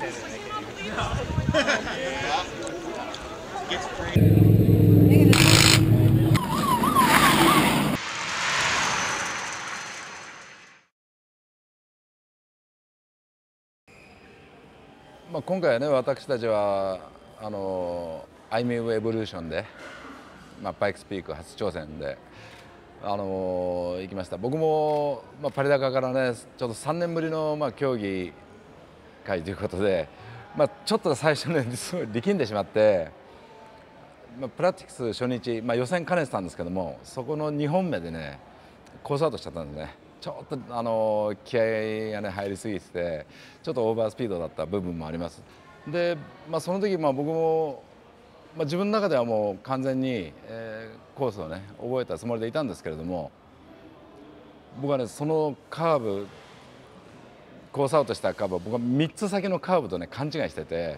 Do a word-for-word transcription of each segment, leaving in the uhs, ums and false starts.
まあ今回はね、私たちはあのアイミューエボリューションで、まあ、パイクスピーク初挑戦で、あの行きました。僕も、まあ、パリ高からねちょっとさんねんぶりの、まあ、競技会ということで、まあ、ちょっと最初ねすごい力んでしまって、まあ、プラクティクス初日、まあ、予選兼ねてたんですけども、そこのにほんめでねコースアウトしちゃったんですね。ちょっとあの気合がね入りすぎてて、ちょっとオーバースピードだった部分もあります。で、まあ、その時、まあ、僕も、まあ、自分の中ではもう完全に、えー、コースをね覚えたつもりでいたんですけれども、僕はねそのカーブコースアウトしたカーブを僕はみっつ先のカーブとね勘違いしてて、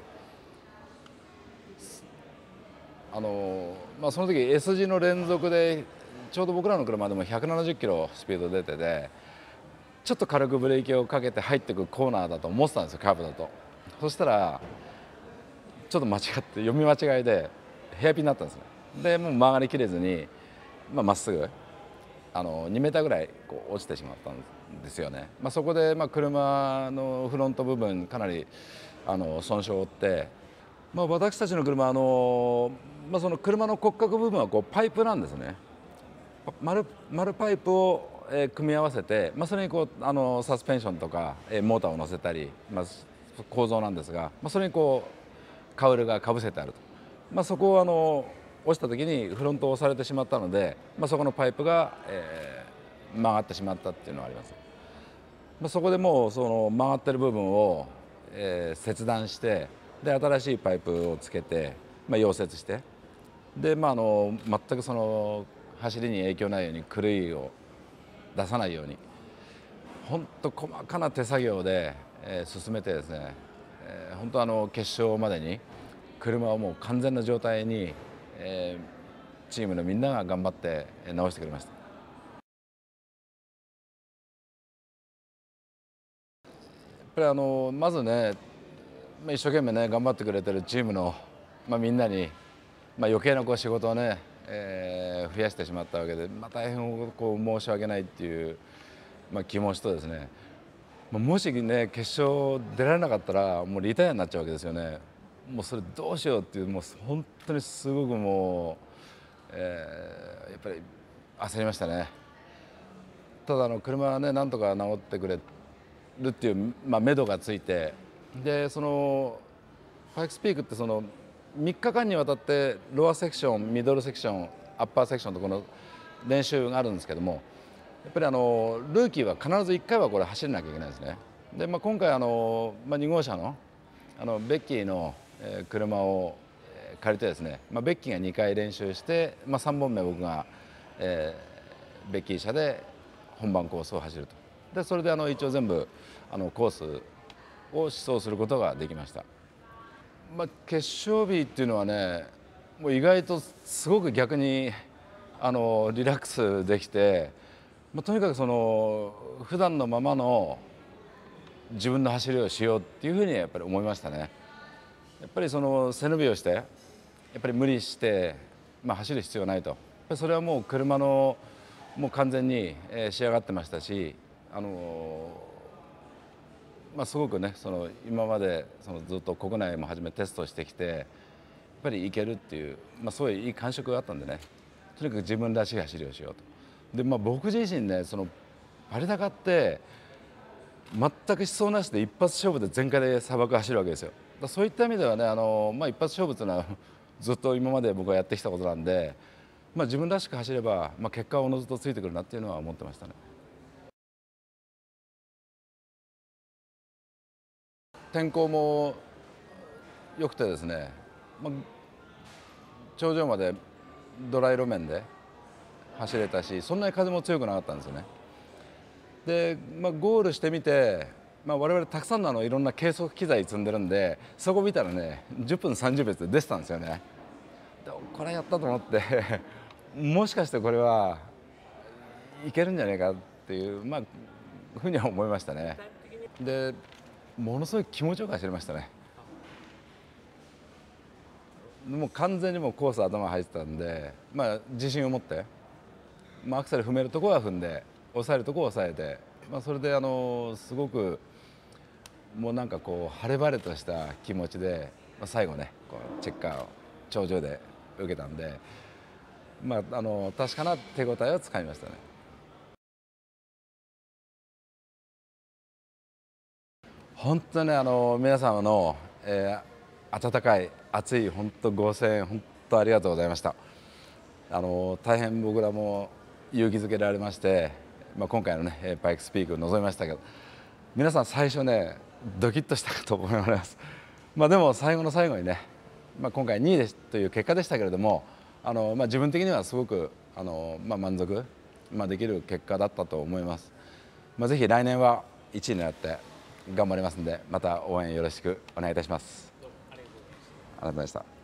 あの、まあ、その時 S 字の連続でちょうど僕らの車でもひゃくななじゅっキロスピード出てて、ちょっと軽くブレーキをかけて入っていくコーナーだと思ってたんですよ、カーブだと。そしたらちょっと間違って読み間違いでヘアピンになったんですね。でもう曲がりきれずにまあ、まっすぐあのにメーターぐらいこう落ちてしまったんですよね。まあ、そこでまあ車のフロント部分かなりあの損傷を負って、まあ、私たちの車あの、まあ、その車の骨格部分はこうパイプなんですね。丸丸パイプをえー組み合わせて、まあ、それにこうあのサスペンションとか、えーモーターを乗せたり、まあ、構造なんですが、まあ、それにこうカウルがかぶせてあると、まあ、そこをあの落ちた時にフロントを押されてしまったので、まあ、そこのパイプが、えー曲がってしまったっていうのはあります。まあ、そこでもうその曲がってる部分を、えー切断して、で新しいパイプをつけて、まあ、溶接して、で、まあ、あの全くその走りに影響ないように狂いを出さないように本当細かな手作業で、えー進めてですね、えー本当あの決勝までに車をもう完全な状態に、えーチームのみんなが頑張って直してくれました。やっぱりあのまずね、まあ一生懸命ね頑張ってくれてるチームの、まあ、みんなに、まあ、余計なこう仕事をね、えー増やしてしまったわけで、まあ、大変こう申し訳ないっていう、まあ、気持ちとですね、もしね決勝出られなかったらもうリタイアになっちゃうわけですよね。もうそれどうしようっていう、もう本当にすごくもう、えーやっぱり焦りましたね。ただあの車はねなんとか治ってくれるっていう、まあ、目処がついて、でそのパイクスピークってそのみっかかんにわたってロアセクション、ミドルセクション、アッパーセクションとこの練習があるんですけども、やっぱりあのルーキーは必ずいっかいはこれ走らなきゃいけないんですね。で、まあ、今回あの、まあ、に号車のあのベッキーのえー車をえー借りてですね、まあ、ベッキーがにかい練習して、まあ、さんぼんめ僕が、えーベッキー車で本番コースを走ると。でそれであの一応全部あのコースを試走することができました。まあ、決勝日っていうのはね、もう意外とすごく逆にあのリラックスできて、まあ、とにかくその普段のままの自分の走りをしようっていうふうにやっぱり思いましたね。やっぱりその背伸びをしてやっぱり無理して、まあ、走る必要はないと。やっぱりそれはもう車のもう完全にえー仕上がってましたし、あのまあ、すごくねその今までそのずっと国内もはじめテストしてきてやっぱりいけるっていう、まあ、そういういい感触があったんでね、とにかく自分らしい走りをしようと。で、まあ、僕自身ねそのパリ高って全く思想なしで一発勝負で全開で砂漠走るわけですよ。だからそういった意味ではねあの、まあ、一発勝負というのはずっと今まで僕はやってきたことなんで、まあ、自分らしく走れば、まあ、結果はおのずとついてくるなっていうのは思ってましたね。天候も良くてですね、まあ、頂上までドライ路面で走れたし、そんなに風も強くなかったんですよね。で、まあ、ゴールしてみて、まあ、我々たくさんのあのいろんな計測機材積んでるんで、そこ見たらねじゅっぷんさんじゅうびょうで出てたんですよね。でこれやったと思ってもしかしてこれはいけるんじゃないかっていう、まあ、ふうには思いましたね。でものすごい気持ちよく走りましたね。もう完全にもうコース頭入ってたんで、まあ、自信を持って、まあ、アクセル踏めるところは踏んで抑えるところは抑えて、まあ、それであのすごくもうなんかこう晴れ晴れとした気持ちで、まあ、最後ねこうチェッカーを頂上で受けたんで、まあ、あの確かな手応えをつかみましたね。本当にあの皆様の、えー、温かい熱い本当ご声援本当ありがとうございました。あの大変僕らも勇気づけられまして、まあ、今回のねパイクスピークを臨みましたけど、皆さん最初ねドキッとしたかと思います。まあでも最後の最後にね、まあ、今回にいですという結果でしたけれども、あの、まあ、自分的にはすごくあの、まあ、満足、まあ、できる結果だったと思います。まあ、ぜひ来年はいちいになって頑張りますので、また応援よろしくお願いいたします。ありがとうございました。